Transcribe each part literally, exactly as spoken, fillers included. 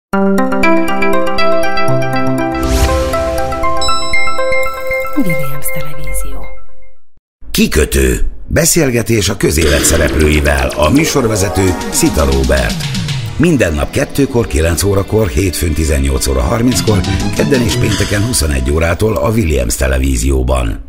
Williams Televízió. Kikötő. Beszélgetés a közélet szereplőivel. A műsorvezető Szita Róbert. Minden nap kettőkor, kilenc órakor, hétfőn tizennyolc óra harminckor, kedden és pénteken huszonegy órától a Williams Televízióban.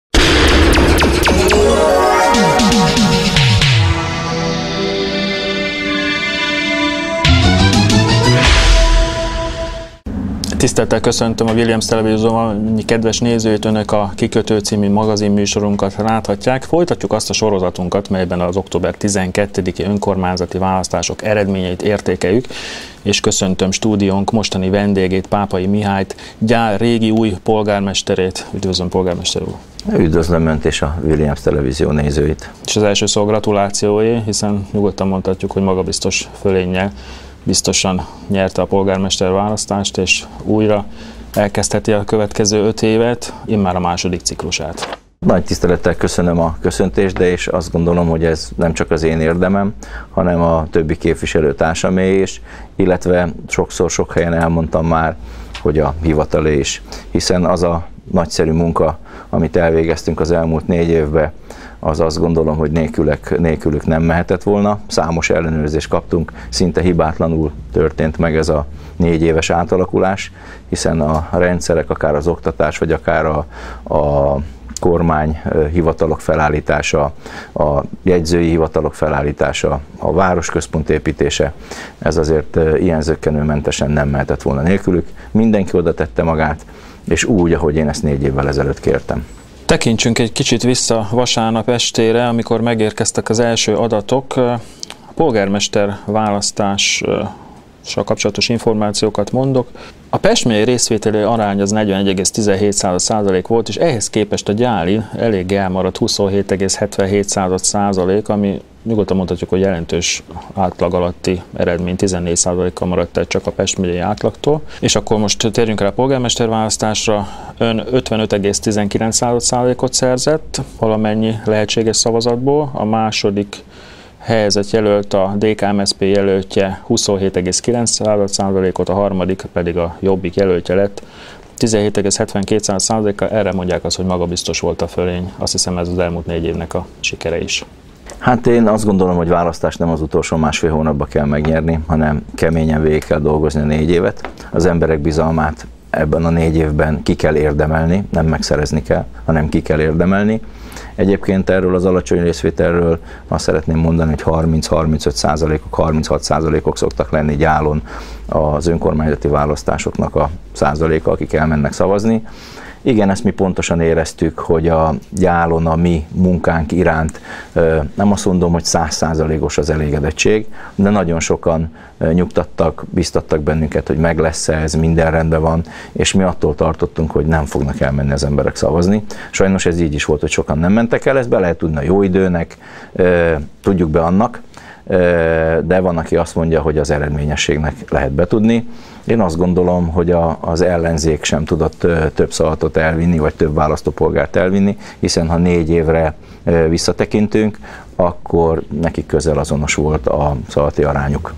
Tisztelettel köszöntöm a Williams Televízióban kedves nézőit, önök a Kikötő című magazinműsorunkat láthatják. Folytatjuk azt a sorozatunkat, melyben az október tizenkettediki önkormányzati választások eredményeit értékeljük, és köszöntöm stúdiónk mostani vendégét, Pápai Mihályt, Gyál régi új polgármesterét. Üdvözlöm, polgármester úr! Üdvözlöm önt és a Williams Televízió nézőit! És az első szó gratulációé, hiszen nyugodtan mondhatjuk, hogy magabiztos fölénnyel biztosan nyerte a polgármester választást, és újra elkezdheti a következő öt évet, immár a második ciklusát. Nagy tisztelettel köszönöm a köszöntést, de és azt gondolom, hogy ez nem csak az én érdemem, hanem a többi képviselőtársamé is, illetve sokszor sok helyen elmondtam már, hogy a hivatalé is, hiszen az a nagyszerű munka, amit elvégeztünk az elmúlt négy évben, az azt gondolom, hogy nélkülük, nélkülük nem mehetett volna. Számos ellenőrzést kaptunk, szinte hibátlanul történt meg ez a négy éves átalakulás, hiszen a rendszerek, akár az oktatás, vagy akár a, a kormány hivatalok felállítása, a jegyzői hivatalok felállítása, a városközpont építése, ez azért ilyen zökkenőmentesen nem mehetett volna nélkülük. Mindenki oda tette magát, és úgy, ahogy én ezt négy évvel ezelőtt kértem. Tekintsünk egy kicsit vissza vasárnap estére, amikor megérkeztek az első adatok. A polgármester választással kapcsolatos információkat mondok. A Pest megyei részvételi arány az negyvenegy egész tizenhét százalék volt, és ehhez képest a gyáli elég elmaradt huszonhét egész hetvenhét százalék, ami nyugodtan mondhatjuk, hogy jelentős átlag alatti eredmény, tizennégy százalékkal maradt el csak a Pest megyei átlagtól. És akkor most térjünk el a polgármesterválasztásra. Ön ötvenöt egész tizenkilenc százalékot szerzett valamennyi lehetséges szavazatból, a második helyzet jelölt, a dé ká em es zé pé jelöltje huszonhét egész kilenc százalékot, a harmadik pedig a Jobbik jelöltje lett tizenhét egész hetvenkét százalékkal. Erre mondják azt, hogy magabiztos volt a fölény. Azt hiszem, ez az elmúlt négy évnek a sikere is. Hát én azt gondolom, hogy választást nem az utolsó másfél hónapban kell megnyerni, hanem keményen végig kell dolgozni a négy évet. Az emberek bizalmát ebben a négy évben ki kell érdemelni, nem megszerezni kell, hanem ki kell érdemelni. Egyébként erről az alacsony részvételről azt szeretném mondani, hogy harminc-harmincöt százalékok, harminchat százalékok szoktak lenni Gyálon az önkormányzati választásoknak a százaléka, akik elmennek szavazni. Igen, ezt mi pontosan éreztük, hogy a Gyálon a mi munkánk iránt nem azt mondom, hogy száz százalékos az elégedettség, de nagyon sokan nyugtattak, biztattak bennünket, hogy meg lesz ez, minden rendben van, és mi attól tartottunk, hogy nem fognak elmenni az emberek szavazni. Sajnos ez így is volt, hogy sokan nem mentek el, ezt be lehet tudni a jó időnek, tudjuk be annak, de van, aki azt mondja, hogy az eredményességnek lehet betudni. Én azt gondolom, hogy a, az ellenzék sem tudott több szavazatot elvinni, vagy több választópolgárt elvinni, hiszen ha négy évre visszatekintünk, akkor nekik közel azonos volt a szavazati arányuk.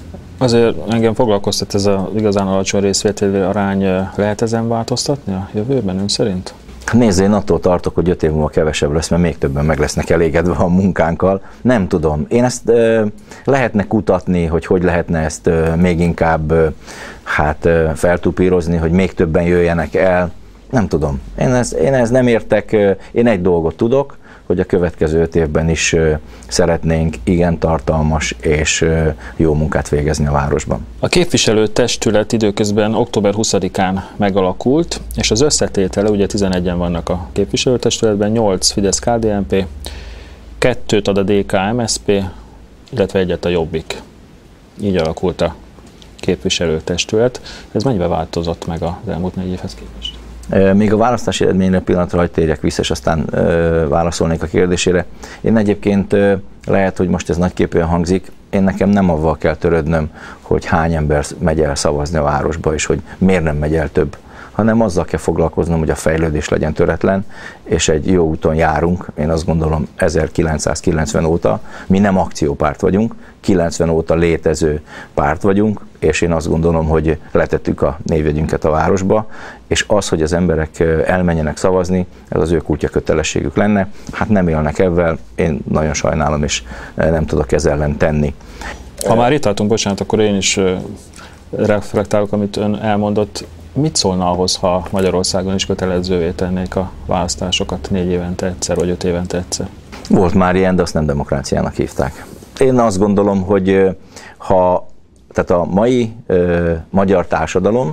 Azért engem foglalkoztat ez az igazán alacsony részvételi arány. Lehet ezen változtatni a jövőben ön szerint? Nézd, én attól tartok, hogy öt év múlva kevesebb lesz, mert még többen meg lesznek elégedve a munkánkkal. Nem tudom. Én ezt e, lehetne kutatni, hogy hogy lehetne ezt e, még inkább e, hát, e, feltupírozni, hogy még többen jöjjenek el. Nem tudom. Én ezt, én ezt nem értek. Én egy dolgot tudok, hogy a következő öt évben is szeretnénk igen tartalmas és jó munkát végezni a városban. A képviselőtestület időközben október huszadikán megalakult, és az összetétele, ugye tizenegyen vannak a képviselőtestületben, nyolc Fidesz-ká dé en pé, kettőt ad a dé ká em es zé pé, illetve egyet a Jobbik. Így alakult a képviselőtestület. Ez mennyibe változott meg az elmúlt négy évhez képest? Még a választási eredményre pillanatra hagy térjek vissza, és aztán ö, válaszolnék a kérdésére. Én egyébként ö, lehet, hogy most ez nagyképűen hangzik, én nekem nem avval kell törődnöm, hogy hány ember megy el szavazni a városba, és hogy miért nem megy el több, hanem azzal kell foglalkoznom, hogy a fejlődés legyen töretlen, és egy jó úton járunk. Én azt gondolom ezerkilencszázkilencven óta, mi nem akciópárt vagyunk, kilencven óta létező párt vagyunk, és én azt gondolom, hogy letettük a névjegyünket a városba, és az, hogy az emberek elmenjenek szavazni, ez az ő kutya kötelességük lenne. Hát nem élnek ebben, én nagyon sajnálom, és nem tudok ezzel ellen tenni. Ha már itt tartunk, bocsánat, akkor én is reflektálok, amit ön elmondott. Mit szólna ahhoz, ha Magyarországon is kötelezővé tennék a választásokat négy évente egyszer, vagy öt évente egyszer? Volt már ilyen, de azt nem demokráciának hívták. Én azt gondolom, hogy ha tehát a mai ö, magyar társadalom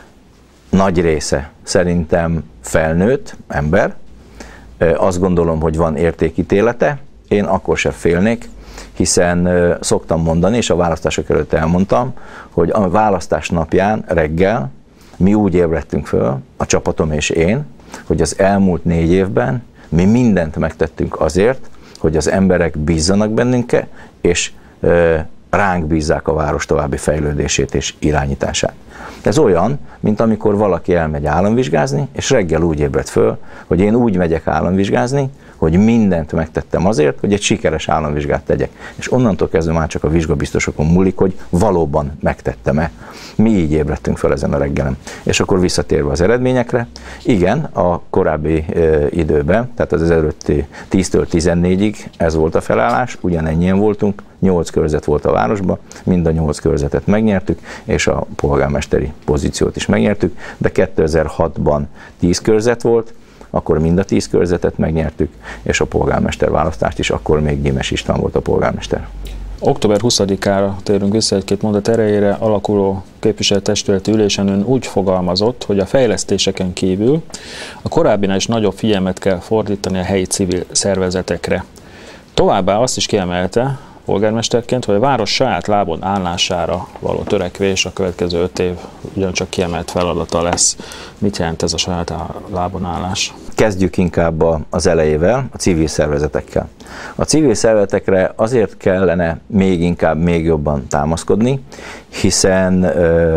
nagy része szerintem felnőtt ember, ö, azt gondolom, hogy van értékítélete, én akkor sem félnék, hiszen ö, szoktam mondani, és a választások előtt elmondtam, hogy a választás napján reggel mi úgy ébredtünk föl, a csapatom és én, hogy az elmúlt négy évben mi mindent megtettünk azért, hogy az emberek bízzanak bennünk, és ö, ránk bízzák a város további fejlődését és irányítását. Ez olyan, mint amikor valaki elmegy államvizsgázni, és reggel úgy ébred föl, hogy én úgy megyek államvizsgázni, hogy mindent megtettem azért, hogy egy sikeres államvizsgát tegyek. És onnantól kezdve már csak a vizsgabiztosokon múlik, hogy valóban megtettem-e. Mi így ébredtünk fel ezen a reggelen. És akkor visszatérve az eredményekre, igen, a korábbi ö, időben, tehát az előtti tíztől tizennégyig ez volt a felállás, ugyanennyien voltunk, nyolc körzet volt a városban, mind a nyolc körzetet megnyertük, és a polgármesteri pozíciót is megnyertük, de kétezer-hatban tíz körzet volt, akkor mind a tíz körzetet megnyertük, és a polgármester választást is, akkor még Gyimesi István volt a polgármester. október huszadikára térünk vissza egy-két mondat erejére, alakuló képviselőtestületi ülésen ön úgy fogalmazott, hogy a fejlesztéseken kívül a korábbinál is nagyobb figyelmet kell fordítani a helyi civil szervezetekre. Továbbá azt is kiemelte polgármesterként, hogy a város saját lábon állására való törekvés a következő öt év ugyancsak kiemelt feladata lesz. Mit jelent ez a saját lábon állás? Kezdjük inkább az elejével, a civil szervezetekkel. A civil szervezetekre azért kellene még inkább, még jobban támaszkodni, hiszen ö,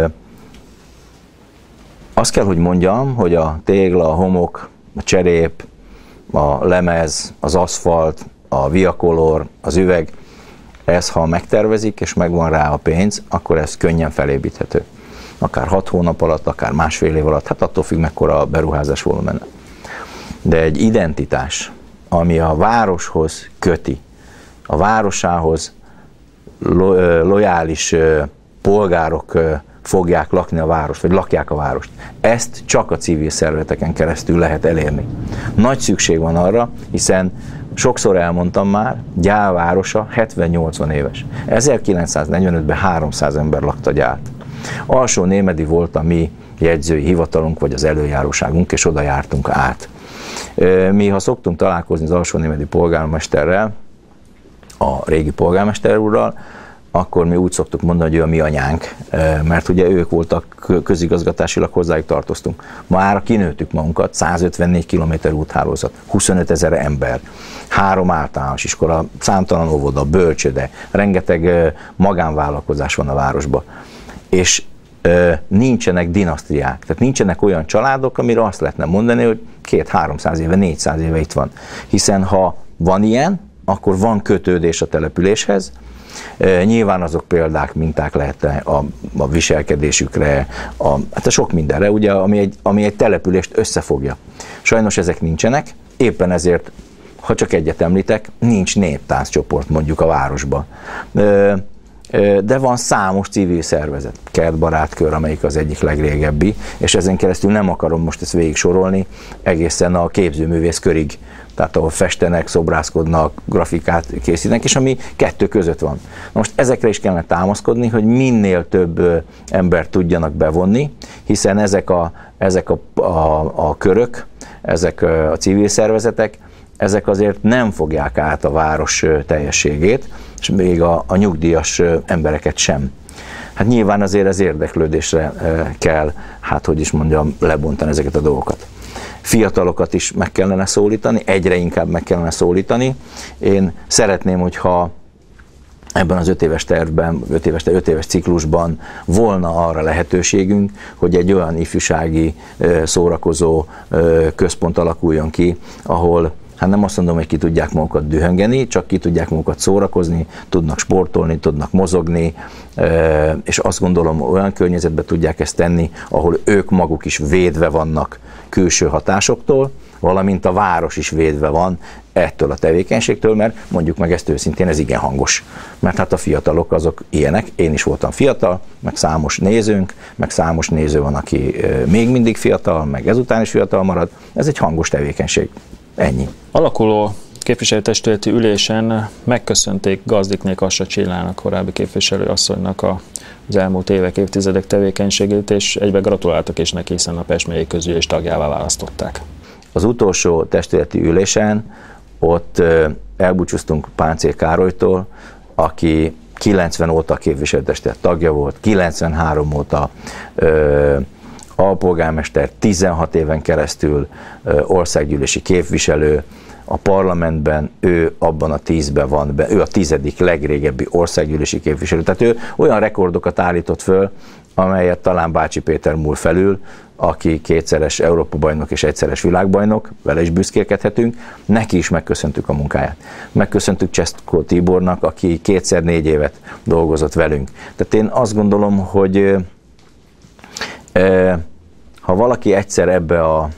azt kell, hogy mondjam, hogy a tégla, a homok, a cserép, a lemez, az aszfalt, a viakolor, az üveg, ez ha megtervezik és megvan rá a pénz, akkor ez könnyen felépíthető. Akár hat hónap alatt, akár másfél év alatt, hát attól függ, mekkora a beruházás volumen. De egy identitás, ami a városhoz köti, a városához lo- lojális polgárok fogják lakni a várost, vagy lakják a várost. Ezt csak a civil szervezeteken keresztül lehet elérni. Nagy szükség van arra, hiszen sokszor elmondtam már, Gyál városa hetven-nyolcvan éves. ezerkilencszáznegyvenötben háromszáz ember lakta Gyált. Alsónémedi volt a mi jegyzői hivatalunk, vagy az előjáróságunk, és oda jártunk át. Mi, ha szoktunk találkozni az alsónémedi polgármesterrel, a régi polgármester úrral, akkor mi úgy szoktuk mondani, hogy ő a mi anyánk, mert ugye ők voltak közigazgatásilag, hozzájuk tartoztunk. Már kinőttük magunkat, százötvennégy kilométer úthálózat, huszonöt ezer ember, három általános iskola, számtalan óvoda, bölcsöde, rengeteg magánvállalkozás van a városban. És nincsenek dinasztriák, tehát nincsenek olyan családok, amire azt lehetne mondani, hogy két-háromszáz éve, négyszáz éve itt van. Hiszen ha van ilyen, akkor van kötődés a településhez. E, nyilván azok példák, minták lehetne a, a viselkedésükre, a, hát a sok mindenre, ugye, ami egy, ami egy települést összefogja. Sajnos ezek nincsenek, éppen ezért, ha csak egyet említek, nincs néptánccsoport mondjuk a városban. E, de van számos civil szervezet, Kertbarátkör, amelyik az egyik legrégebbi, és ezen keresztül nem akarom most ezt végig sorolni, egészen a képzőművész körig, tehát ahol festenek, szobrászkodnak, grafikát készítenek, és ami kettő között van. Most ezekre is kellene támaszkodni, hogy minél több embert tudjanak bevonni, hiszen ezek a, ezek a, a, a körök, ezek a civil szervezetek, ezek azért nem fogják át a város teljességét, és még a, a nyugdíjas embereket sem. Hát nyilván azért az érdeklődésre kell, hát hogy is mondjam, lebontani ezeket a dolgokat. Fiatalokat is meg kellene szólítani, egyre inkább meg kellene szólítani. Én szeretném, hogyha ebben az öt éves tervben, öt éves, öt éves ciklusban volna arra lehetőségünk, hogy egy olyan ifjúsági szórakozó központ alakuljon ki, ahol hát nem azt mondom, hogy ki tudják magukat dühöngeni, csak ki tudják magukat szórakozni, tudnak sportolni, tudnak mozogni, és azt gondolom, olyan környezetben tudják ezt tenni, ahol ők maguk is védve vannak külső hatásoktól, valamint a város is védve van ettől a tevékenységtől, mert mondjuk meg ezt őszintén, ez igen hangos. Mert hát a fiatalok azok ilyenek, én is voltam fiatal, meg számos nézőnk, meg számos néző van, aki még mindig fiatal, meg ezután is fiatal marad. Ez egy hangos tevékenység. Ennyi. Alakuló képviselőtestületi ülésen megköszönték Gazdikné Kassa Csillának, korábbi képviselőasszonynak az elmúlt évek, évtizedek tevékenységét, és egybe gratuláltak is neki, hiszen a Pest megyei közgyűlés tagjává választották. Az utolsó testületi ülésen ott elbúcsúztunk Páncél Károlytól, aki kilencven óta képviselőtestület tagja volt, kilencvenhárom óta ö, alpolgármester, tizenhat éven keresztül ö, országgyűlési képviselő, a parlamentben ő abban a tízben van, be, ő a tizedik legrégebbi országgyűlési képviselő. Tehát ő olyan rekordokat állított föl, amelyet talán Bácsi Péter múl felül, aki kétszeres Európa-bajnok és egyszeres világbajnok, vele is büszkélkedhetünk, neki is megköszöntük a munkáját. Megköszöntük Cseszkó Tibornak, aki kétszer négy évet dolgozott velünk. Tehát én azt gondolom, hogy e, ha valaki egyszer ebbe a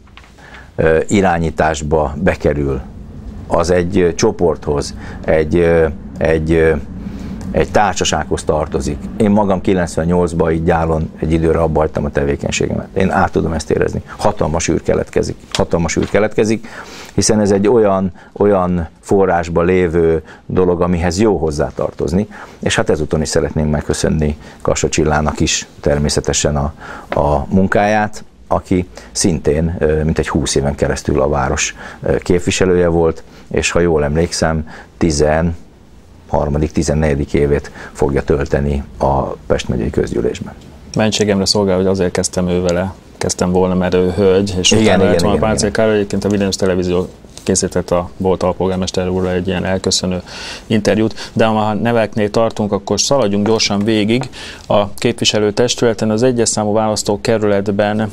e, irányításba bekerül, az egy csoporthoz, egy, egy egy társasághoz tartozik. Én magam kilencvennyolcban így gyálon egy időre abba hagytam a tevékenységemet. Én át tudom ezt érezni. Hatalmas űr keletkezik. Hatalmas űr keletkezik, hiszen ez egy olyan, olyan forrásban lévő dolog, amihez jó hozzátartozni. És hát ezúton is szeretném megköszönni Kassa Csillának is természetesen a, a munkáját, aki szintén mintegy húsz éven keresztül a város képviselője volt, és ha jól emlékszem, tizen harmadik, tizennegyedik évét fogja tölteni a Pest megyei közgyűlésben. Mentségemre szolgál, hogy azért kezdtem ő vele, kezdtem volna, mert ő hölgy, és igen, utána igen, a igen, Páncél Károly, egyébként a Vilnius Televízió készített a volt alpolgármester úrra egy ilyen elköszönő interjút, de ha neveknél tartunk, akkor szaladjunk gyorsan végig. A képviselőtestületen az egyes számú választókerületben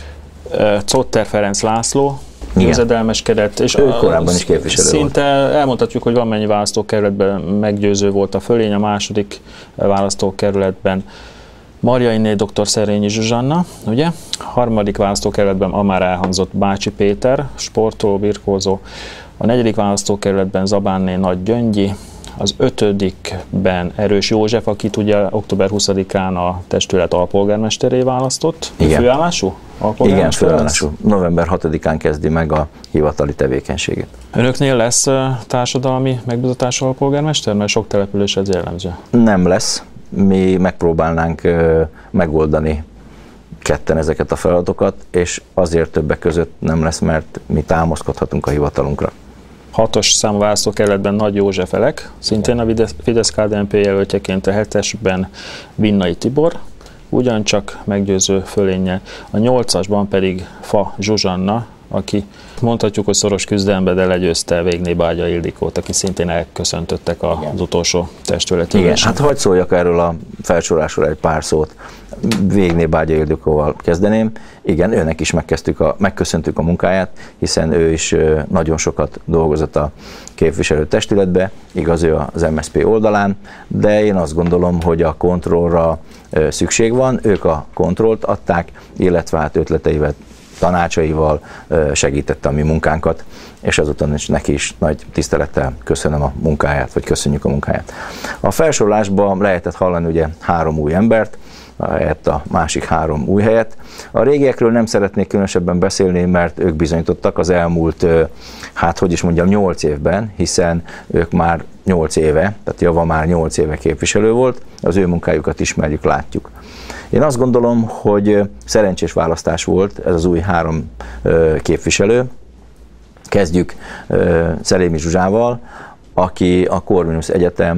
Zotter Ferenc László győzedelmeskedett, és ő korábban is képviselő szinte volt. Elmondhatjuk, hogy valamennyi választókerületben meggyőző volt a fölény, a második választókerületben Marjainé dr. Szerényi Zsuzsanna, ugye? A harmadik választókerületben a már elhangzott Bácsi Péter, sportoló, birkózó, a negyedik választókerületben Zabánné Nagy Gyöngyi, az ötödikben Erős József, akit ugye október huszadikán a testület alpolgármesteré választott. Igen. Főállású? Igen, főállású. november hatodikán kezdi meg a hivatali tevékenységét. Önöknél lesz társadalmi megbízatású alpolgármester? Mert sok település ez jellemző. Nem lesz. Mi megpróbálnánk megoldani ketten ezeket a feladatokat, és azért többek között nem lesz, mert mi támaszkodhatunk a hivatalunkra. Hatos számú választókerületben Nagy József Elek, szintén a Fidesz-ká dé en pé jelöltjeként, a hetesben Vinnai Tibor, ugyancsak meggyőző fölénnyel. A nyolcasban pedig Fa Zsuzsanna, aki mondhatjuk, hogy szoros küzdelembe, de legyőzte Végné Bágya Ildikót, aki szintén elköszöntöttek az igen. utolsó testületi Igen, ülésen. hát hadd szóljak erről a felsorolásról egy pár szót. Végné Bágya Ildikóval kezdeném. Igen, őnek is megkezdtük a, megköszöntük a munkáját, hiszen ő is nagyon sokat dolgozott a képviselőtestületbe, igaz, ő az em es zé pé oldalán, de én azt gondolom, hogy a kontrollra szükség van, ők a kontrollt adták, illetve hát ötleteivel, tanácsaival segítette a mi munkánkat, és azután is neki is nagy tisztelettel köszönöm a munkáját, vagy köszönjük a munkáját. A felsorolásban lehetett hallani ugye három új embert, helyett a másik három új helyet. A régiekről nem szeretnék különösebben beszélni, mert ők bizonyítottak az elmúlt, hát hogy is mondjam, nyolc évben, hiszen ők már nyolc éve, tehát Java már nyolc éve képviselő volt, az ő munkájukat ismerjük, látjuk. Én azt gondolom, hogy szerencsés választás volt ez az új három képviselő. Kezdjük Szerémi Zsuzsával, aki a Corvinus Egyetem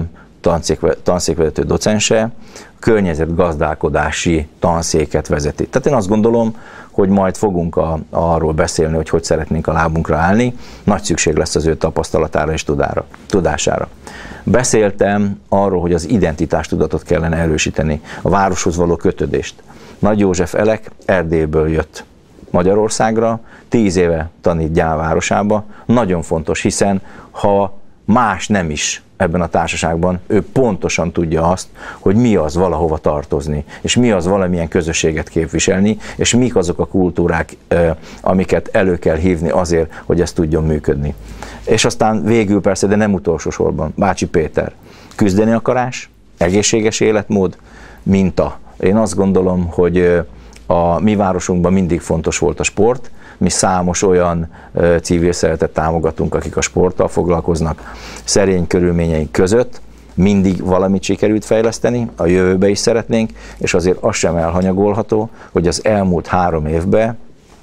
tanszékvezető docense környezetgazdálkodási tanszéket vezeti. Tehát én azt gondolom, hogy majd fogunk a, arról beszélni, hogy hogy szeretnénk a lábunkra állni. Nagy szükség lesz az ő tapasztalatára és tudára, tudására. Beszéltem arról, hogy az identitástudatot kellene erősíteni, a városhoz való kötődést. Nagy József Elek Erdélyből jött Magyarországra, tíz éve tanít Gyál városába. Nagyon fontos, hiszen ha más nem is ebben a társaságban, ő pontosan tudja azt, hogy mi az valahova tartozni, és mi az valamilyen közösséget képviselni, és mik azok a kultúrák, amiket elő kell hívni azért, hogy ez tudjon működni. És aztán végül persze, de nem utolsó sorban, Bácsi Péter, küzdeni akarás, egészséges életmód, minta. Én azt gondolom, hogy a mi városunkban mindig fontos volt a sport, mi számos olyan uh, civil szeretet támogatunk, akik a sporttal foglalkoznak, szerény körülményeink között, mindig valamit sikerült fejleszteni, a jövőbe is szeretnénk, és azért az sem elhanyagolható, hogy az elmúlt három évben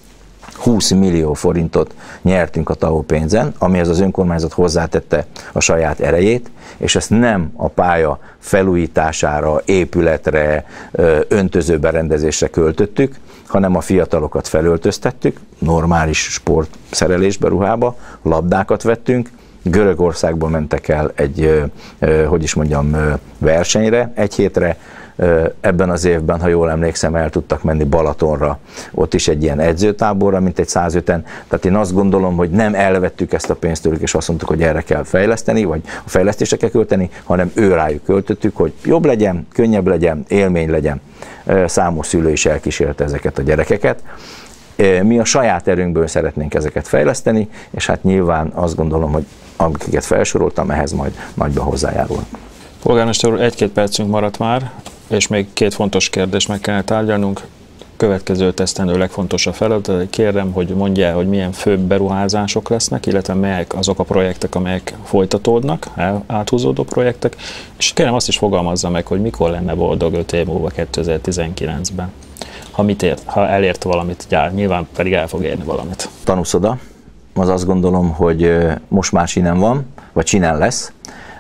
húsz millió forintot nyertünk a té á o pénzen, amihez az önkormányzat hozzátette a saját erejét, és ezt nem a pálya felújítására, épületre, öntözőberendezésre költöttük, hanem a fiatalokat felöltöztettük, normális sportszerelésbe, ruhába, labdákat vettünk, Görögországból mentek el egy, hogy is mondjam, versenyre, egy hétre, ebben az évben, ha jól emlékszem, el tudtak menni Balatonra, ott is egy ilyen edzőtáborra, mint egy százöten. Tehát én azt gondolom, hogy nem elvettük ezt a pénzt tőlük, és azt mondtuk, hogy erre kell fejleszteni, vagy a fejlesztésre kell költeni, hanem ő rájuk költöttük, hogy jobb legyen, könnyebb legyen, élmény legyen. Számos szülő is elkísérte ezeket a gyerekeket. Mi a saját erőnkből szeretnénk ezeket fejleszteni, és hát nyilván azt gondolom, hogy amiket felsoroltam, ehhez majd nagyban hozzájárul. Polgármester úr, egy-két percünk maradt már, és még két fontos kérdést meg kellene tárgyalnunk. Következő tesztendő legfontosabb feladat. Kérem, hogy mondja el, hogy milyen főbb beruházások lesznek, illetve melyek azok a projektek, amelyek folytatódnak, áthúzódó projektek, és kérem azt is fogalmazza meg, hogy mikor lenne boldog öt év múlva kétezer-tizenkilencben, ha, mit ért, ha elért valamit Gyár, nyilván pedig el fog érni valamit. Tanúszoda, az azt gondolom, hogy most már sinen van, vagy sinen lesz.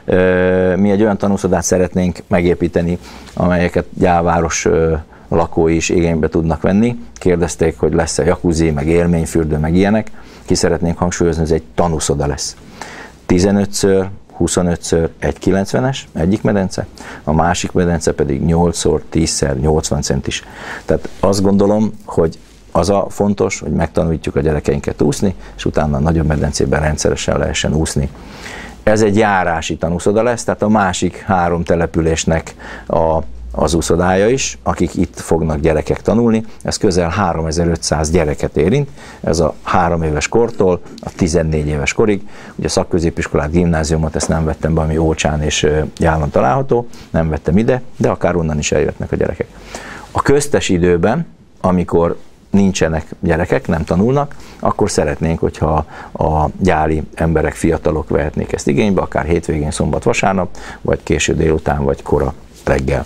Mi egy olyan tanúszodát szeretnénk megépíteni, amelyeket Gyálváros lakói is igénybe tudnak venni. Kérdezték, hogy lesz-e jacuzzi, meg élményfürdő, meg ilyenek. Ki szeretnénk hangsúlyozni, ez egy tanúszoda lesz. tizenötször, huszonötször egy kilencvenes, egyik medence, a másik medence pedig nyolcszor tízszer nyolcvan centis. Tehát azt gondolom, hogy az a fontos, hogy megtanuljuk a gyerekeinket úszni, és utána a nagyobb medencében rendszeresen lehessen úszni. Ez egy járási tanúszoda lesz, tehát a másik három településnek a, az úszodája is, akik itt fognak gyerekek tanulni. Ez közel háromezer-ötszáz gyereket érint, ez a három éves kortól a tizennégy éves korig. Ugye a szakközépiskolát, gimnáziumot, ezt nem vettem be, ami Ócsán és Gyálon található, nem vettem ide, de akár onnan is eljöhetnek a gyerekek. A köztes időben, amikor nincsenek gyerekek, nem tanulnak, akkor szeretnénk, hogyha a gyáli emberek, fiatalok vehetnék ezt igénybe, akár hétvégén, szombat, vasárnap, vagy késő délután, vagy kora reggel.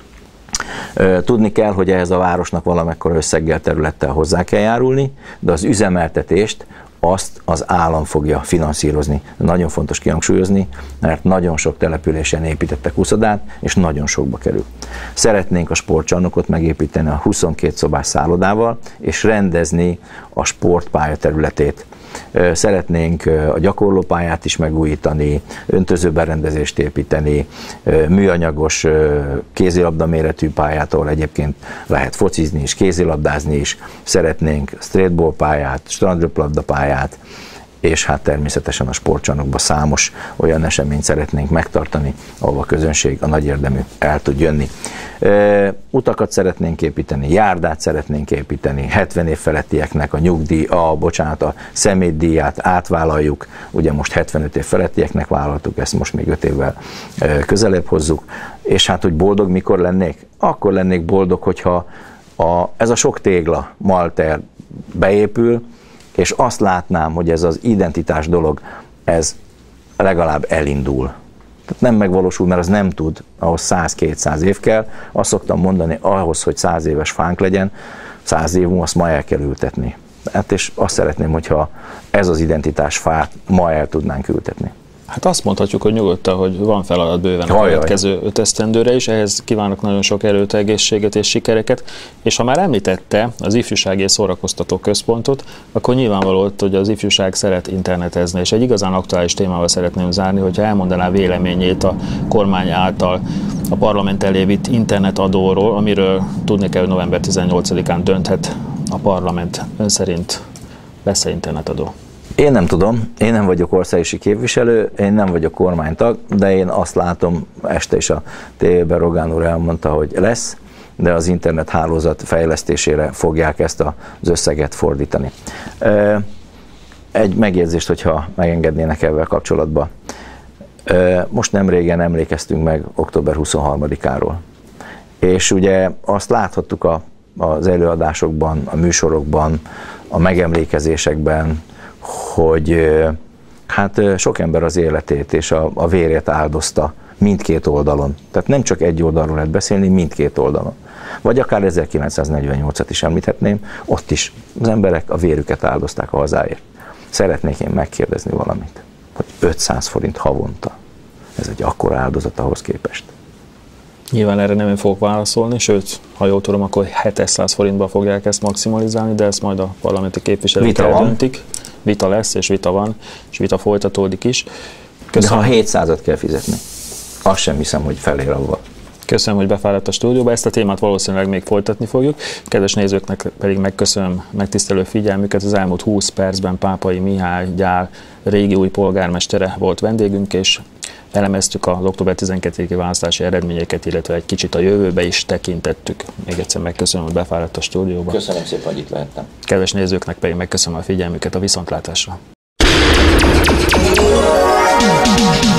Tudni kell, hogy ehhez a városnak valamekkora összeggel, területtel hozzá kell járulni, de az üzemeltetést azt az állam fogja finanszírozni. Nagyon fontos kihangsúlyozni, mert nagyon sok településen építettek úszodát, és nagyon sokba kerül. Szeretnénk a sportcsarnokot megépíteni a huszonkét szobás szállodával, és rendezni a sportpálya területét. Szeretnénk a gyakorlópályát is megújítani, öntözőberendezést építeni, műanyagos kézilabda méretű pályát, ahol egyébként lehet focizni is, kézilabdázni is. Szeretnénk streetball pályát, strandröplabda pályát, és hát természetesen a sportcsarnokban számos olyan eseményt szeretnénk megtartani, ahol a közönség, a nagy érdemű el tud jönni. E, utakat szeretnénk építeni, járdát szeretnénk építeni, hetven év felettieknek a nyugdíj, a, bocsánat, a szemétdíját átvállaljuk, ugye most hetvenöt év felettieknek vállaltuk, ezt most még öt évvel e, közelebb hozzuk, és hát, hogy boldog mikor lennék? Akkor lennék boldog, hogyha a, ez a sok tégla, malter beépül, és azt látnám, hogy ez az identitás dolog, ez legalább elindul. Tehát nem megvalósul, mert az nem tud, ahhoz száz-kétszáz év kell. Azt szoktam mondani, ahhoz, hogy száz éves fánk legyen, száz év múlva azt ma el kell ültetni. Hát és azt szeretném, hogyha ez az identitás fát ma el tudnánk ültetni. Hát azt mondhatjuk, hogy nyugodtan, hogy van feladat bőven a következő öt esztendőre is, ehhez kívánok nagyon sok erőt, egészséget és sikereket, és ha már említette az Ifjúsági és Szórakoztató Központot, akkor nyilvánvaló, hogy az ifjúság szeret internetezni, és egy igazán aktuális témával szeretném zárni, hogyha elmondaná véleményét a kormány által a parlament elé vitt internetadóról, amiről tudni kell, hogy november tizennyolcadikán dönthet a parlament. Ön szerint lesz-e internetadó? Én nem tudom, én nem vagyok országosi képviselő, én nem vagyok kormánytag, de én azt látom, este is a tévében Rogán úr elmondta, hogy lesz, de az internet hálózat fejlesztésére fogják ezt az összeget fordítani. Egy megjegyzést, hogyha megengednének ezzel kapcsolatban. Most nem régen emlékeztünk meg október huszonharmadikáról. És ugye azt láthattuk a, az előadásokban, a műsorokban, a megemlékezésekben, hogy hát sok ember az életét és a, a vérét áldozta mindkét oldalon. Tehát nem csak egy oldalról lehet beszélni, mindkét oldalon. Vagy akár ezerkilencszáznegyvennyolcat is említhetném, ott is az emberek a vérüket áldozták a hazáért. Szeretnék én megkérdezni valamit, hogy ötszáz forint havonta, ez egy akkora áldozat ahhoz képest. Nyilván erre nem én fogok válaszolni, sőt, ha jól tudom, akkor hétszáz forintba fogják ezt maximalizálni, de ezt majd a parlamenti képviselők eldöntik. Vita lesz, és vita van, és vita folytatódik is. Köszönöm. De ha hétszázat kell fizetni, azt sem hiszem, hogy felér avval. Köszönöm, hogy befáradt a stúdióba, ezt a témát valószínűleg még folytatni fogjuk. Kedves nézőknek pedig megköszönöm megtisztelő figyelmüket. Az elmúlt húsz percben Pápai Mihály Gyál régi új polgármestere volt vendégünk, és elemeztük az október tizenkettediki választási eredményeket, illetve egy kicsit a jövőbe is tekintettük. Még egyszer megköszönöm, hogy befáradt a stúdióba. Köszönöm szépen, hogy itt lehettem. Kedves nézőknek pedig megköszönöm a figyelmüket, a viszontlátásra.